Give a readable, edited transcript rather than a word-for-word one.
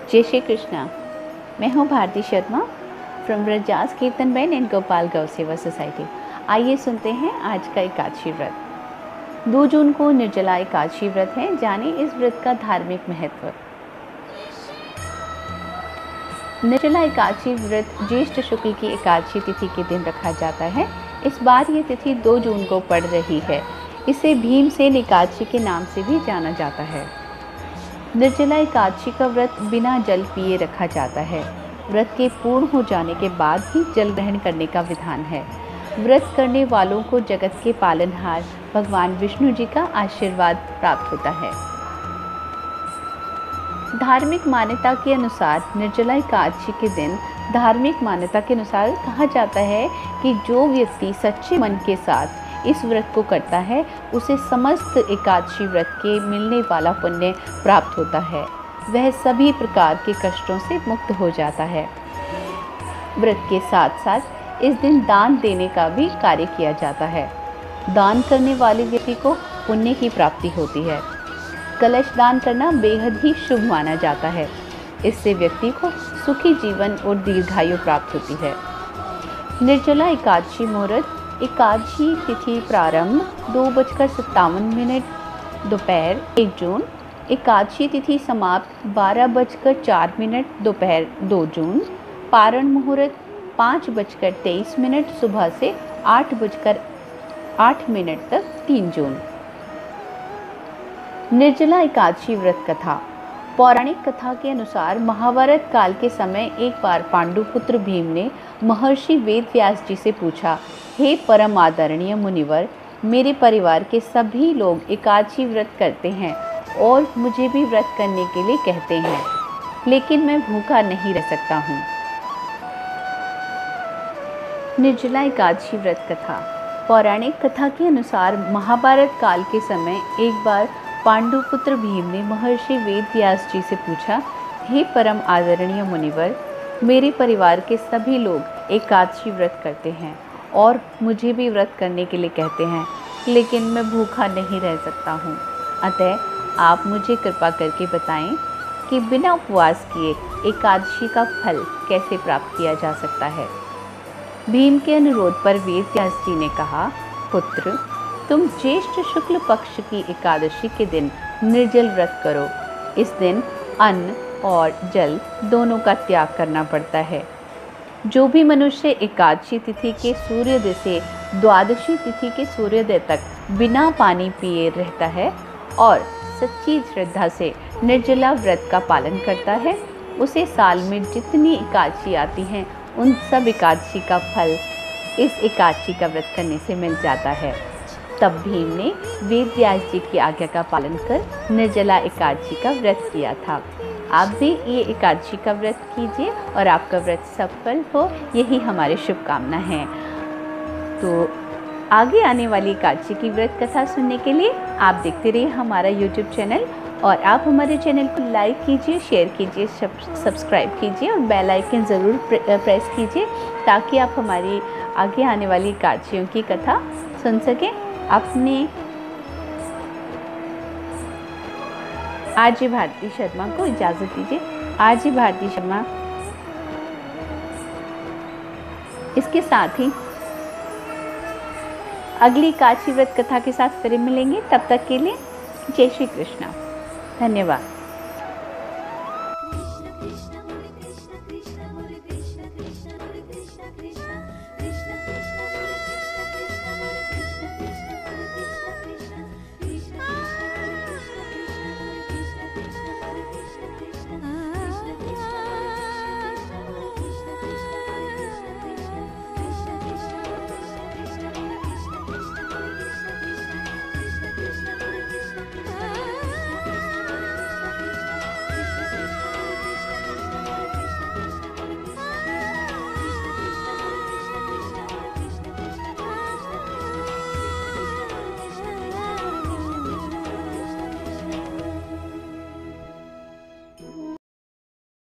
जय श्री कृष्णा। मैं हूँ भारती शर्मा फ्रॉम रजास कीर्तन बैंड एंड गोपाल गौ सेवा सोसाइटी। आइए सुनते हैं आज का एकादशी व्रत। 2 जून को निर्जला एकादशी व्रत है। जाने इस व्रत का धार्मिक महत्व। निर्जला एकादशी व्रत ज्येष्ठ शुक्ल की एकादशी तिथि के दिन रखा जाता है। इस बार ये तिथि 2 जून को पड़ रही है। इसे भीमसेन एकादशी के नाम से भी जाना जाता है। निर्जला एकादशी का व्रत बिना जल पिए रखा जाता है। व्रत के पूर्ण हो जाने के बाद ही जल ग्रहण करने का विधान है। व्रत करने वालों को जगत के पालनहार भगवान विष्णु जी का आशीर्वाद प्राप्त होता है। धार्मिक मान्यता के अनुसार निर्जला एकादशी के दिन धार्मिक मान्यता के अनुसार कहा जाता है कि जो व्यक्ति सच्चे मन के साथ इस व्रत को करता है उसे समस्त एकादशी व्रत के मिलने वाला पुण्य प्राप्त होता है। वह सभी प्रकार के कष्टों से मुक्त हो जाता है। व्रत के साथ साथ इस दिन दान देने का भी कार्य किया जाता है। दान करने वाले व्यक्ति को पुण्य की प्राप्ति होती है। कलश दान करना बेहद ही शुभ माना जाता है। इससे व्यक्ति को सुखी जीवन और दीर्घायु प्राप्त होती है। निर्जला एकादशी मुहूर्त। एकादशी तिथि प्रारंभ 2:57 दोपहर 1 जून। एकादशी तिथि समाप्त 12:04 दोपहर 2 जून। पारण मुहूर्त 5:23 सुबह से 8:08 तक 3 जून। निर्जला एकादशी व्रत कथा। पौराणिक कथा के अनुसार महाभारत काल के समय एक बार पांडुपुत्र भीम ने महर्षि वेदव्यास जी से पूछा, हे परम आदरणीय मुनिवर, मेरे परिवार के सभी लोग एकादशी व्रत करते हैं और मुझे भी व्रत करने के लिए कहते हैं, लेकिन मैं भूखा नहीं रह सकता हूँ। निर्जला एकादशी व्रत कथा। पौराणिक कथा के अनुसार महाभारत काल के समय एक बार पांडुपुत्र भीम ने महर्षि वेदव्यास जी से पूछा, हे परम आदरणीय मुनिवर, मेरे परिवार के सभी लोग एकादशी व्रत करते हैं और मुझे भी व्रत करने के लिए कहते हैं, लेकिन मैं भूखा नहीं रह सकता हूँ। अतः आप मुझे कृपा करके बताएं कि बिना उपवास किए एकादशी का फल कैसे प्राप्त किया जा सकता है। भीम के अनुरोध पर वेदव्यास जी ने कहा, पुत्र, तुम ज्येष्ठ शुक्ल पक्ष की एकादशी के दिन निर्जल व्रत करो। इस दिन अन्न और जल दोनों का त्याग करना पड़ता है। जो भी मनुष्य एकादशी तिथि के सूर्योदय से द्वादशी तिथि के सूर्योदय तक बिना पानी पिए रहता है और सच्ची श्रद्धा से निर्जला व्रत का पालन करता है, उसे साल में जितनी एकादशी आती हैं उन सब एकादशी का फल इस एकादशी का व्रत करने से मिल जाता है। तब भीम ने वेदव्यास जी की आज्ञा का पालन कर निर्जला एकादशी का व्रत किया था। आप भी ये एकादशी का व्रत कीजिए और आपका व्रत सफल हो, यही हमारी शुभकामना है। तो आगे आने वाली एकादशी की व्रत कथा सुनने के लिए आप देखते रहिए हमारा YouTube चैनल और आप हमारे चैनल को लाइक कीजिए, शेयर कीजिए, सब्सक्राइब कीजिए और बेल आइकन ज़रूर प्रेस कीजिए ताकि आप हमारी आगे आने वाली एकादशियों की कथा सुन सकें। अपने आज भारती शर्मा को इजाज़त दीजिए। आज भारती शर्मा। इसके साथ ही अगली एकादशी व्रत कथा के साथ फिर मिलेंगे। तब तक के लिए जय श्री कृष्णा। धन्यवाद।